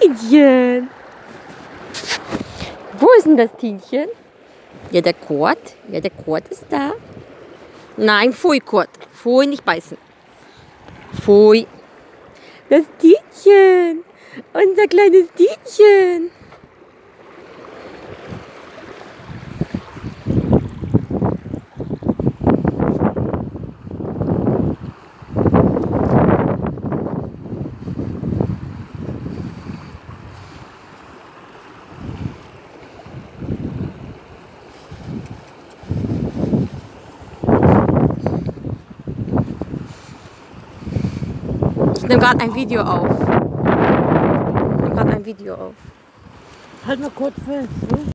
Tienchen. Wo ist denn das Tienchen? Ja, der Kurt. Ja, der Kurt ist da. Nein, pfui, Kurt. Pfui, nicht beißen. Pfui. Das Tienchen. Unser kleines Tienchen. Ich nehme gerade ein Video auf. Halt mal kurz fest.